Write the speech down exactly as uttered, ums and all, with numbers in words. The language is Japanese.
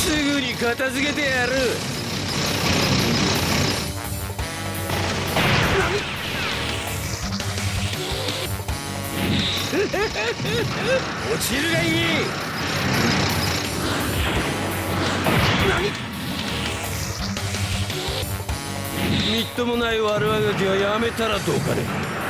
すぐに片付けてやる。落ちるがいい。みっともない悪あがきはやめたらどうかね。